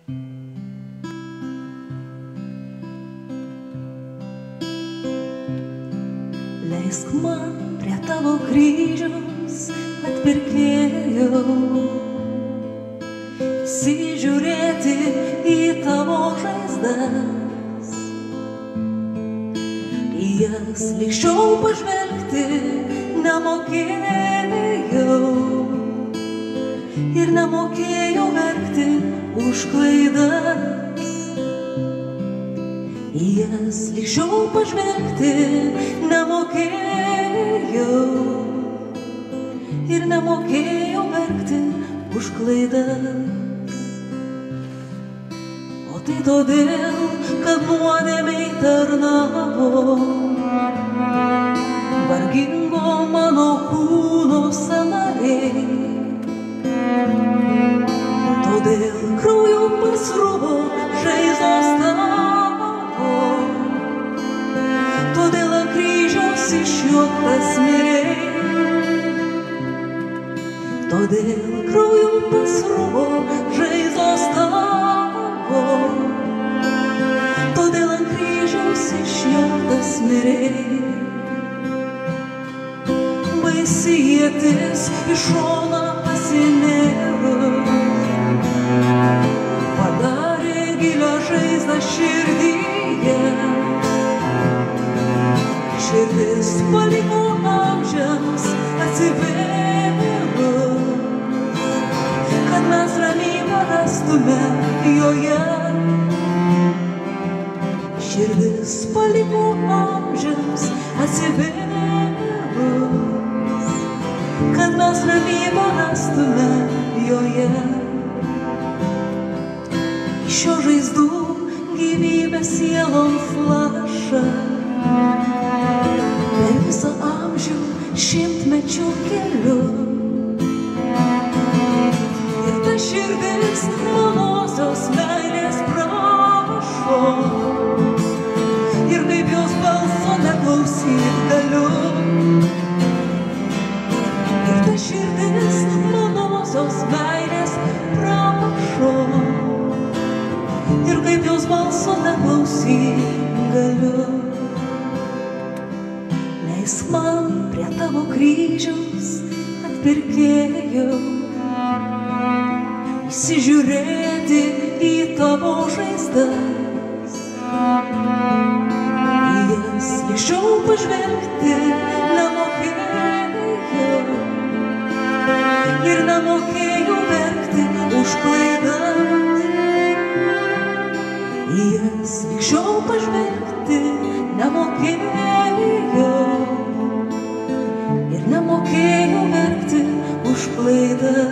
Leisk man prie tavo kryžiaus, atpirkėjau, įsižiūrėti į tavo žaizdas, į jas lyg šiol pažvelgti nemokėjau ir nemokėjau verkti už klaidas. Į jas lyg šiol pažvelgti nemokėjau ir nemokėjau verkti už klaidas. O tai todėl, kad nuodėmei tarnavo vargingo mano kūno sąnariai. Todėl krauju pasruvo žaizdos tavo, todėl ant kryžiaus išjuoktas mirei. Todėl krauju pasruvo žaizdos tavo, todėl ant kryžiaus išjuoktas mirei. Baisi ietis iš šono pasinėro, padarė gilią žaizdą širdyje. Širdis paliko amžiams atsivėrė, kad mes ramybę rastume joje. Širdis paliko amžiams atsivėrė, kad mes ramybę rastume joje. Iš šio žaizdų gyvybė sielon flaša, per visą amžių šimtmečių keliu. Ir ta širdis manosios meilės prašo, ir kaip jos balso neklausyt galiu. Ir ta širdis manosios meilės prašo, ir kaip jos balso neklausyt galiu. Leisk man prie tavo kryžiaus, atpirkėjau, įsižiūrėti į tavo žaizdas, į jas lyg šiol pažvelgti nemokėjau ir nemokėjau verkti už klaidas. Į jas lyg šiol pažvelgti nemokėjau ir nemokėjau verkti už klaidas.